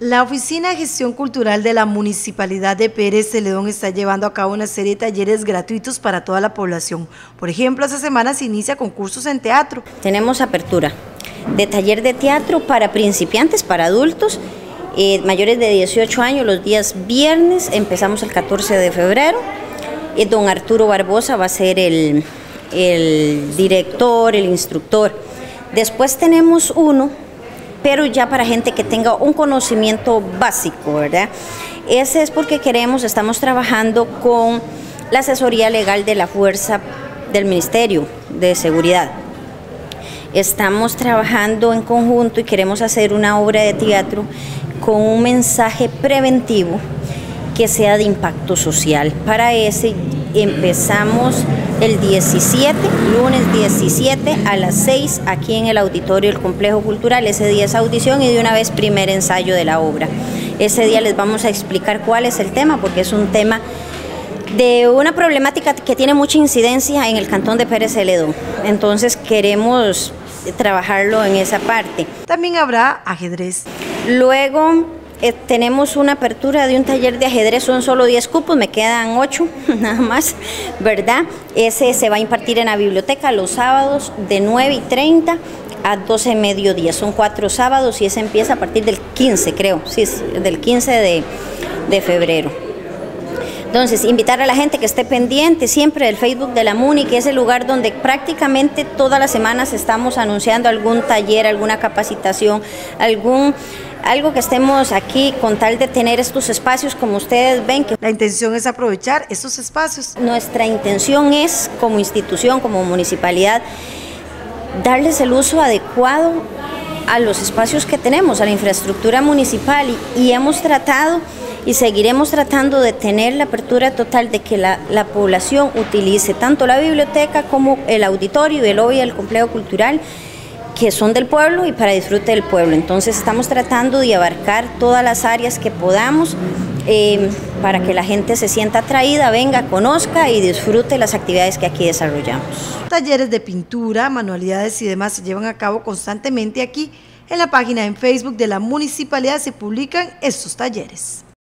La Oficina de Gestión Cultural de la Municipalidad de Pérez Celedón está llevando a cabo una serie de talleres gratuitos para toda la población. Por ejemplo, esta semana se inicia con cursos en teatro. Tenemos apertura de taller de teatro para principiantes, para adultos, mayores de 18 años, los días viernes, empezamos el 14 de febrero. Don Arturo Barbosa va a ser el director, el instructor. Después tenemos uno, pero ya para gente que tenga un conocimiento básico, ¿verdad? Ese es porque estamos trabajando con la asesoría legal de la Fuerza del Ministerio de Seguridad. Estamos trabajando en conjunto y queremos hacer una obra de teatro con un mensaje preventivo que sea de impacto social. Para ese empezamos el 17, lunes 17 a las 6 aquí en el auditorio del Complejo Cultural. Ese día es audición y de una vez primer ensayo de la obra. Ese día les vamos a explicar cuál es el tema, porque es un tema de una problemática que tiene mucha incidencia en el cantón de Pérez Celedón. Entonces queremos trabajarlo en esa parte. También habrá ajedrez. Luego tenemos una apertura de un taller de ajedrez, son solo 10 cupos, me quedan 8 nada más, ¿verdad? Ese se va a impartir en la biblioteca los sábados de 9:30 a 12 mediodía, son 4 sábados y ese empieza a partir del 15, creo, sí, del 15 de febrero. Entonces, invitar a la gente que esté pendiente siempre del Facebook de la MUNI, que es el lugar donde prácticamente todas las semanas estamos anunciando algún taller, alguna capacitación, algo que estemos aquí con tal de tener estos espacios como ustedes ven. La intención es aprovechar estos espacios. Nuestra intención es, como institución, como municipalidad, darles el uso adecuado a los espacios que tenemos, a la infraestructura municipal y hemos tratado y seguiremos tratando de tener la apertura total de que la población utilice tanto la biblioteca como el auditorio y el lobby del complejo cultural, que son del pueblo y para disfrute del pueblo. Entonces estamos tratando de abarcar todas las áreas que podamos para que la gente se sienta atraída, venga, conozca y disfrute las actividades que aquí desarrollamos. Talleres de pintura, manualidades y demás se llevan a cabo constantemente aquí. En la página en Facebook de la municipalidad se publican estos talleres.